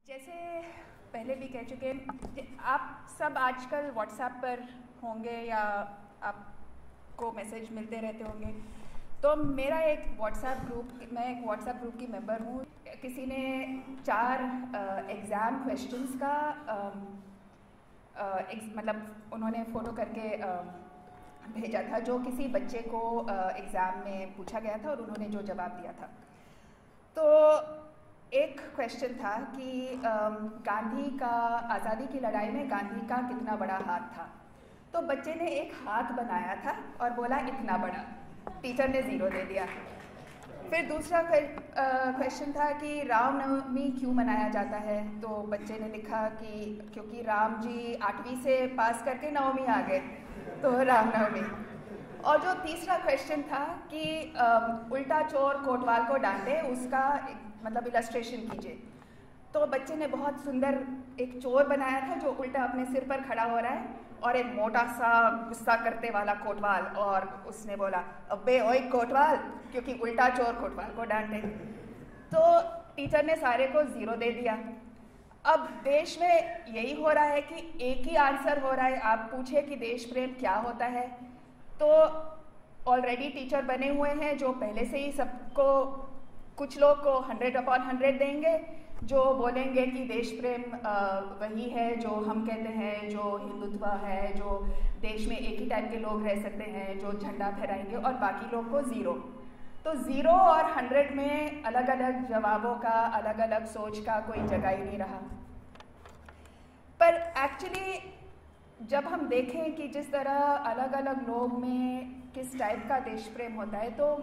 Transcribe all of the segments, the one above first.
जैसे पहले भी कह चुके हैं, आप सब आजकल व्हाट्सएप पर होंगे या आपको मैसेज मिलते रहते होंगे। तो मेरा एक मैं एक व्हाट्सएप ग्रुप की मेंबर हूँ। किसी ने 4 एग्ज़ाम क्वेश्चंस का मतलब उन्होंने फ़ोटो करके भेजा था, जो किसी बच्चे को एग्ज़ाम में पूछा गया था और उन्होंने जो जवाब दिया था। तो एक क्वेश्चन था कि गांधी का आज़ादी की लड़ाई में गांधी का कितना बड़ा हाथ था। तो बच्चे ने एक हाथ बनाया था और बोला इतना बड़ा। टीचर ने 0 दे दिया। फिर दूसरा क्वेश्चन था कि रामनवमी क्यों मनाया जाता है। तो बच्चे ने लिखा कि क्योंकि राम जी 8वीं से पास करके 9वीं आ गए, तो रामनवमी। और जो तीसरा क्वेश्चन था कि उल्टा चोर कोतवाल को डांटे, उसका मतलब इलस्ट्रेशन कीजिए। तो बच्चे ने बहुत सुंदर एक चोर बनाया था जो उल्टा अपने सिर पर खड़ा हो रहा है और एक मोटा सा गुस्सा करते वाला कोतवाल, और उसने बोला अबे ओए कोतवाल, क्योंकि उल्टा चोर कोतवाल को डांटे। तो टीचर ने सारे को 0 दे दिया। अब देश में यही हो रहा है कि एक ही आंसर हो रहा है। आप पूछे कि देश प्रेम क्या होता है, तो ऑलरेडी टीचर बने हुए हैं जो पहले से ही सबको, कुछ लोग को 100/100 देंगे, जो बोलेंगे कि देश प्रेम वही है जो हम कहते हैं, जो हिंदुत्व है, जो देश में एक ही टाइप के लोग रह सकते हैं, जो झंडा फहराएंगे, और बाकी लोग को 0। तो 0 और 100 में अलग अलग जवाबों का, अलग अलग सोच का कोई जगह ही नहीं रहा। पर एक्चुअली जब हम देखें कि जिस तरह अलग अलग लोग में किस टाइप का देश प्रेम होता है, तो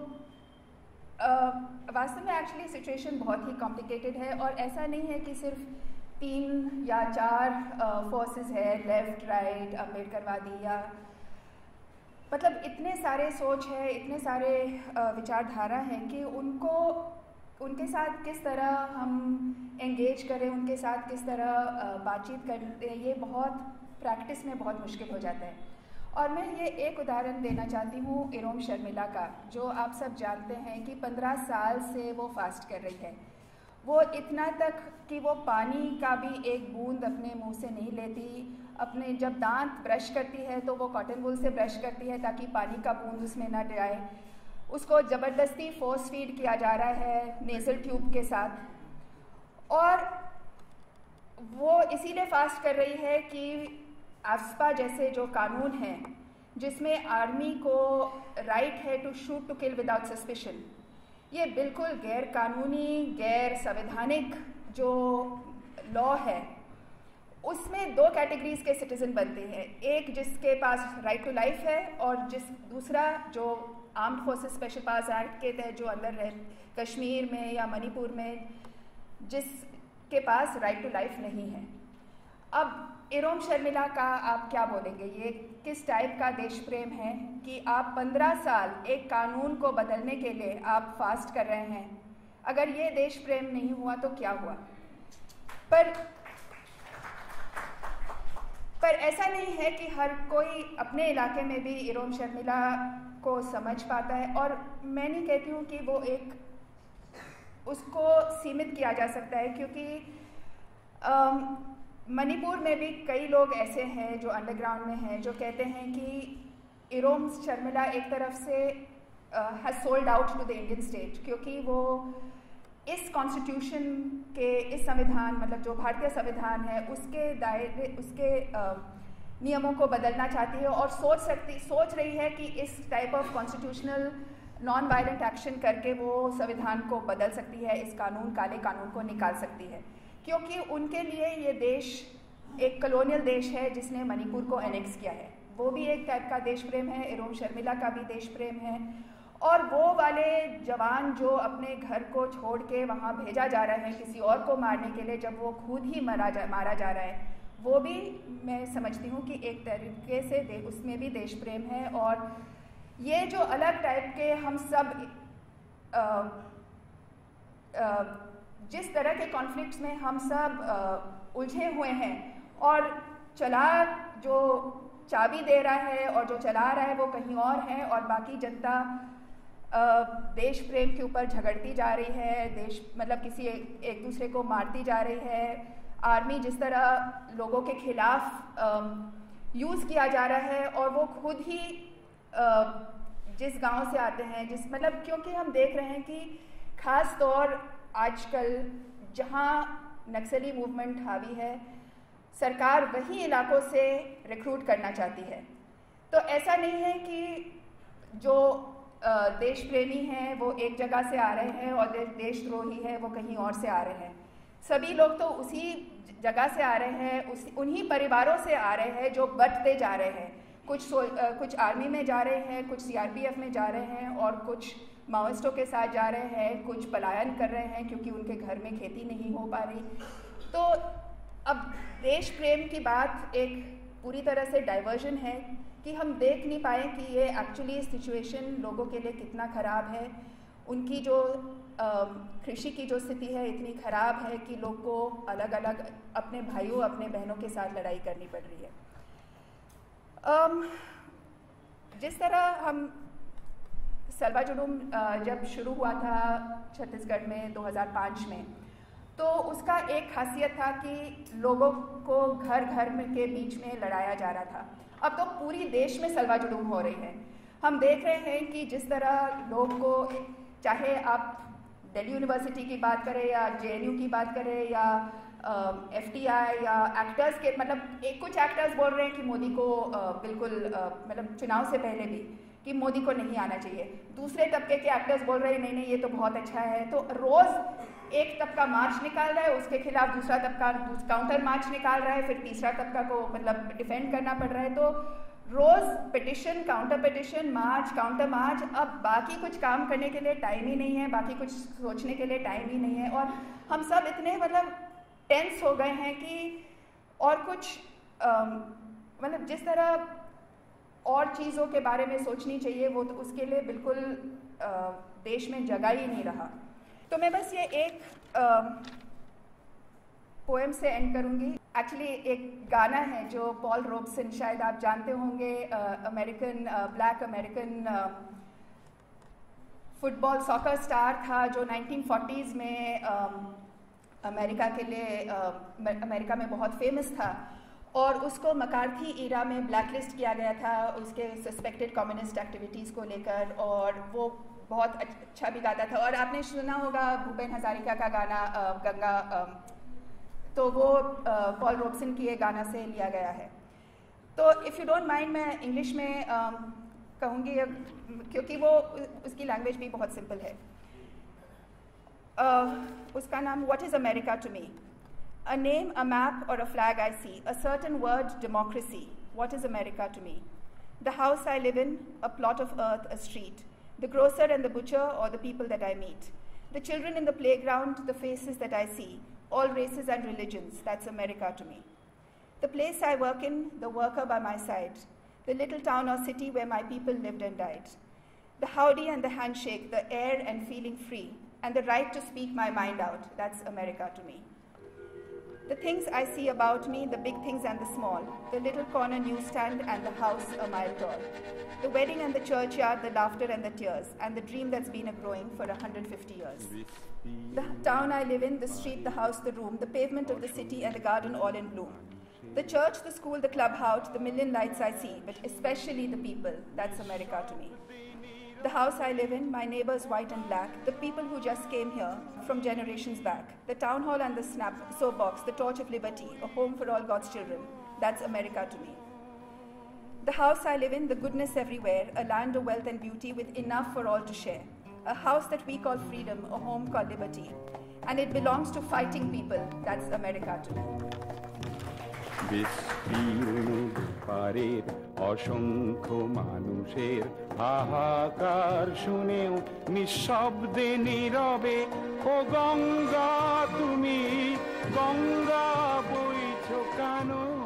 वास्तव में एक्चुअली सिचुएशन बहुत ही कॉम्प्लिकेटेड है। और ऐसा नहीं है कि सिर्फ 3 या 4 फोर्सेस है, लेफ्ट राइट अम्बेडकरवादी, या मतलब इतने सारे सोच है, इतने सारे विचारधारा हैं कि उनके साथ किस तरह हम एंगेज करें, उनके साथ किस तरह बातचीत करें, ये बहुत प्रैक्टिस में बहुत मुश्किल हो जाता है। और मैं ये एक उदाहरण देना चाहती हूँ इरोम शर्मिला का, जो आप सब जानते हैं कि 15 साल से वो फास्ट कर रही है। वो इतना तक कि वो पानी का भी एक बूंद अपने मुंह से नहीं लेती। अपने जब दांत ब्रश करती है तो वो कॉटन वूल से ब्रश करती है ताकि पानी का बूंद उसमें ना जाए। उसको ज़बरदस्ती फोर्स फीड किया जा रहा है नेज़ल ट्यूब के साथ, और वो इसीलिए फास्ट कर रही है कि आफ्स्पा जैसे जो कानून हैं, जिसमें आर्मी को राइट है to shoot to kill without suspicion, ये बिल्कुल गैर कानूनी, गैर संवैधानिक जो लॉ है, उसमें 2 कैटेगरीज के सिटीजन बनते हैं। एक जिसके पास राइट टू लाइफ है, और दूसरा जो armed forces special powers act के तहत जो अंदर रहे कश्मीर में या मणिपुर में, जिसके पास राइट टू लाइफ नहीं है। अब इरोम शर्मिला का आप क्या बोलेंगे, ये किस टाइप का देश प्रेम है कि आप 15 साल एक कानून को बदलने के लिए आप फास्ट कर रहे हैं? अगर ये देश प्रेम नहीं हुआ तो क्या हुआ? पर ऐसा नहीं है कि हर कोई अपने इलाके में भी इरोम शर्मिला को समझ पाता है। और मैं नहीं कहती हूँ कि वो उसको सीमित किया जा सकता है, क्योंकि मणिपुर में भी कई लोग ऐसे हैं जो अंडरग्राउंड में हैं, जो कहते हैं कि इरोम शर्मिला एक तरफ से has sold out to the Indian state, क्योंकि वो इस कॉन्स्टिट्यूशन के, इस संविधान, मतलब जो भारतीय संविधान है, उसके दायरे, उसके नियमों को बदलना चाहती है, और सोच रही है कि इस type of constitutional non violent action करके वो संविधान को बदल सकती है, इस काले कानून को निकाल सकती है। क्योंकि उनके लिए ये देश एक कॉलोनियल देश है जिसने मणिपुर को एनेक्स किया है। वो भी एक टाइप का देश प्रेम है, इरोम शर्मिला का भी देश प्रेम है। और वो वाले जवान जो अपने घर को छोड़ के वहाँ भेजा जा रहा है किसी और को मारने के लिए, जब वो खुद ही मारा जा रहा है, वो भी मैं समझती हूँ कि एक तरीके से उसमें भी देश प्रेम है। और ये जो अलग टाइप के हम सब जिस तरह के कॉन्फ्लिक्ट्स में हम सब उलझे हुए हैं, और जो चाबी दे रहा है और जो चला रहा है वो कहीं और है, और बाकी जनता देश प्रेम के ऊपर झगड़ती जा रही है, देश मतलब किसी एक दूसरे को मारती जा रही है, आर्मी जिस तरह लोगों के खिलाफ यूज़ किया जा रहा है, और वो खुद ही जिस गांव से आते हैं, जिस मतलब क्योंकि हम देख रहे हैं कि ख़ास तौर आजकल जहां नक्सली मूवमेंट हावी है, सरकार वही इलाकों से रिक्रूट करना चाहती है। तो ऐसा नहीं है कि जो देश प्रेमी हैं वो एक जगह से आ रहे हैं और देशद्रोही है वो कहीं और से आ रहे हैं। सभी लोग तो उसी जगह से आ रहे हैं, उन्हीं परिवारों से आ रहे हैं जो बंटते जा रहे हैं। कुछ आर्मी में जा रहे हैं, कुछ सीआरपीएफ में जा रहे हैं, और कुछ माओइस्टों के साथ जा रहे हैं, कुछ पलायन कर रहे हैं क्योंकि उनके घर में खेती नहीं हो पा रही। तो अब देश प्रेम की बात एक पूरी तरह से डाइवर्जन है कि हम देख नहीं पाए कि ये एक्चुअली सिचुएशन लोगों के लिए कितना ख़राब है। उनकी जो कृषि की जो स्थिति है इतनी ख़राब है कि लोग को अलग अलग अपने भाइयों अपने बहनों के साथ लड़ाई करनी पड़ रही है। जिस तरह हम सलवा जुलूम जब शुरू हुआ था छत्तीसगढ़ में 2005 में, तो उसका एक खासियत था कि लोगों को घर घर के बीच में लड़ाया जा रहा था। अब तो पूरी देश में सलवा जुलूम हो रही है। हम देख रहे हैं कि जिस तरह लोग को, चाहे आप दिल्ली यूनिवर्सिटी की बात करें या जेएनयू की बात करें या एफटीआई या एक्टर्स के, मतलब कुछ एक्टर्स बोल रहे हैं कि मोदी को बिल्कुल मतलब चुनाव से पहले भी कि मोदी को नहीं आना चाहिए। दूसरे तबके के एक्टर्स बोल रहे हैं नहीं नहीं ये तो बहुत अच्छा है। तो रोज़ एक तबका मार्च निकाल रहा है, उसके खिलाफ दूसरा तबका काउंटर मार्च निकाल रहा है, फिर तीसरा तबका को मतलब डिफेंड करना पड़ रहा है। तो रोज़ petition, counter petition, march, counter march. अब बाकी कुछ काम करने के लिए टाइम ही नहीं है, बाकी कुछ सोचने के लिए टाइम ही नहीं है, और हम सब इतने मतलब टेंस हो गए हैं कि और कुछ मतलब जिस तरह और चीज़ों के बारे में सोचनी चाहिए वो तो उसके लिए बिल्कुल देश में जगह ही नहीं रहा। तो मैं बस ये एक पोएम से एंड करूँगी। एक्चुअली एक गाना है जो पॉल रोबसन, शायद आप जानते होंगे, American black American football soccer star था जो 1940s में अमेरिका के लिए अमेरिका में बहुत फेमस था, और उसको मकार्थी ईरा में ब्लैकलिस्ट किया गया था उसके सस्पेक्टेड कम्युनिस्ट एक्टिविटीज़ को लेकर, और वो बहुत अच्छा भी गाता था। और आपने सुना होगा भूपेन हजारिका का गाना गंगा, तो वो पॉल रोबसन की ये गाना से लिया गया है। तो इफ़ यू डोंट माइंड मैं इंग्लिश में कहूँगी क्योंकि वो उसकी लैंग्वेज भी बहुत सिंपल है। उसका नाम what is America to me? A name, a map, or a flag I see. A certain word, democracy. What is America to me? The house I live in, a plot of earth, a street. The grocer and the butcher, or the people that I meet. The children in the playground, the faces that I see. All races and religions. That's America to me. The place I work in, the worker by my side. The little town or city where my people lived and died. The howdy and the handshake, the air and feeling free. And the right to speak my mind out. That's America to me. The things I see about me, the big things and the small, the little corner newsstand and the house a mile tall, the wedding and the churchyard, the laughter and the tears, and the dream that's been a-growing for 150 years. The town I live in, the street, the house, the room, the pavement of the city and the garden all in bloom. The church, the school, the clubhouse, the million lights I see, but especially the people, that's America to me. The house I live in, my neighbors white and black, the people who just came here from generations back, the town hall and the soapbox, the torch of liberty, a home for all God's children, that's America to me. The house I live in, the goodness everywhere, a land of wealth and beauty with enough for all to share, a house that we call freedom, a home called liberty, and it belongs to fighting people, that's America to me. বিস্তীর্ণ পারের অসংখ্য মানুষের হাহাকার শুনেও নিঃশব্দে নীরবে ও গঙ্গা তুমি গঙ্গা বইছো কেন